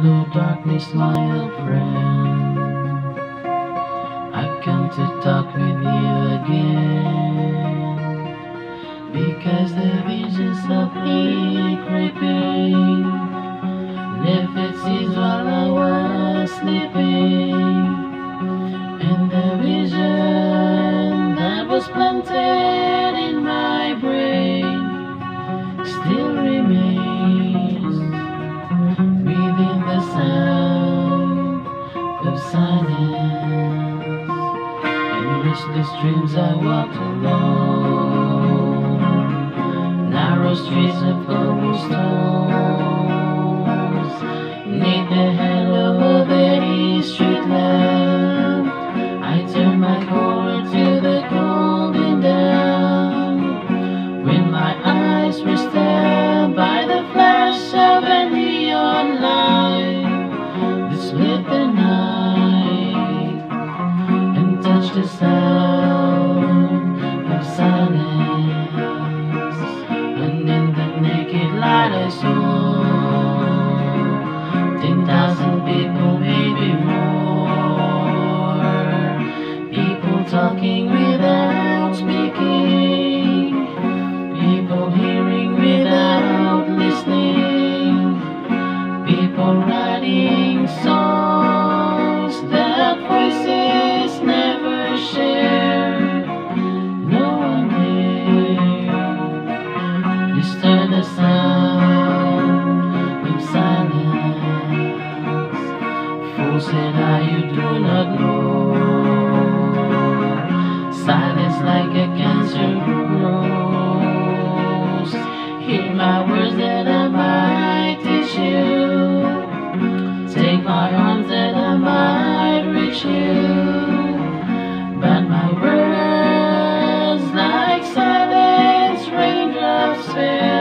Hello darkness, my old friend, I've come to talk with you again, because the visions of me creeping left its seeds while I was sleeping, and the vision that was planted in my brain still remains within the sound of silence. In restless dreams I walked alone, narrow streets of cobblestones, neath the halo of a street lamp, I turned my collar to the golden dawn, when my eyes were stabbed by the flash of a neon light that split the night and touched the sound of silence. And in the naked light I saw 10,000 people, maybe more, people talking without speaking, people hearing without listening, people writing songs that voices never share. No one here disturbed the sound of silence. Fool said I, you do not know, silence like a cancer grows. Hear my words that I might teach you, take my arms that I might reach you, but my words like silence raindrops fail.